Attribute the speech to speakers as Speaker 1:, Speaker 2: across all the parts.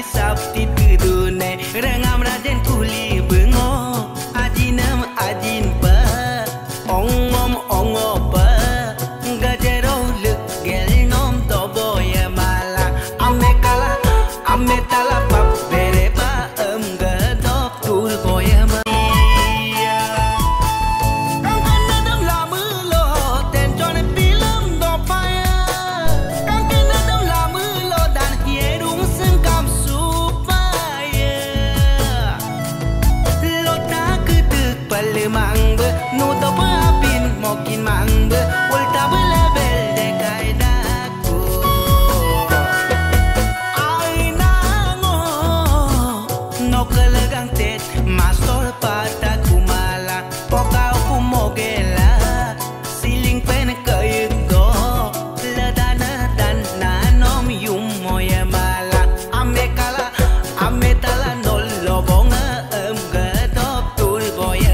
Speaker 1: sabti tudune rengam rajen kuli bengo ajinem ajin pa ongom ongo pa gajero legel nom tobo ya mala ame tala pap bere pa gadop tur boya ma mangbe nu to papin mokin mangbe ulta belebel de kaidaku ai nango no kelegang tet mastor pata kumala pokau kumogela siling pen kayugo ladana dan nanom yum moya mala ame tala nol lobonga gadop tur boya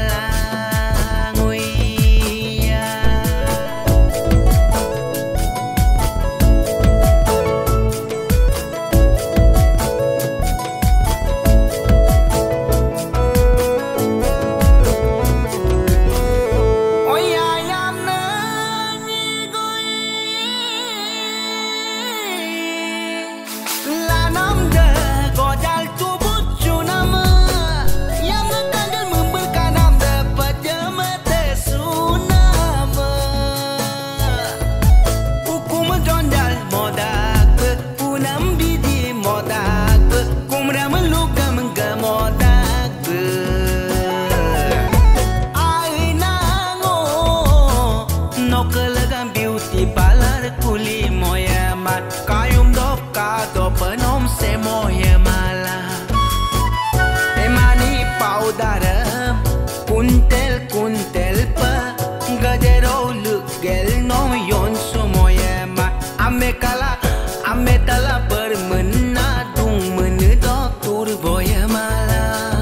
Speaker 1: kuli moya mat kayum dop ka do penom se moya mala emani powder kuntel pa gajero lugel nom yon so moya mat ame tala bermena dung menedo tur boya mala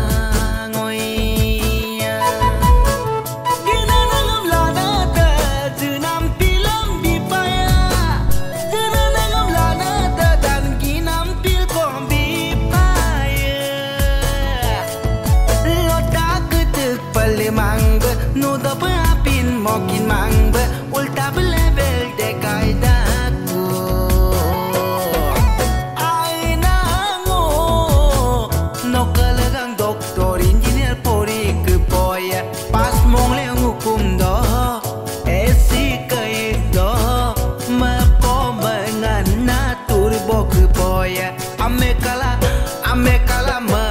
Speaker 1: mangbe nu do papin mokin mangbe ulta belebel de kaidaku ai nango no kelegang doktor engineer pori ke boya pas mong le ngukum do esi kai do ma po mengan na turbo ke boya ame kala